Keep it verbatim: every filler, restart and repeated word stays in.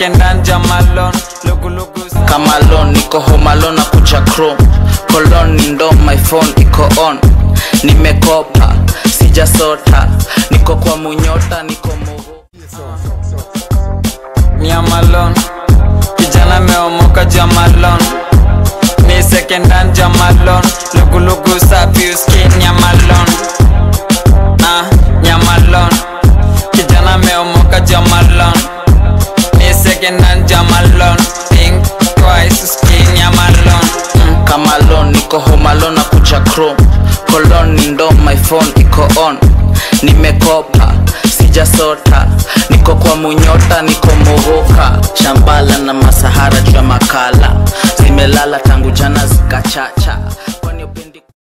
second hand jamalon lugu lugu kama lon niko home alone na kucha chrome colon ni ndo my phone iko on nimekopa sijasota niko kwa munyota niko moho nyamalon kijana meomoka jamalon ni second hand jamalon lugu lugu safi skin nyamalon ah nyamalon kijana meomoka jamalon ni second hand jamalon think twice skin nyamalon mm, kama lon niko home alone na kucha chrome colon ni ndo my phone iko on nimekopa sijasota niko kwa munyota niko mohoka shambala na masahara jua makala zimelala tangu jana zikachacha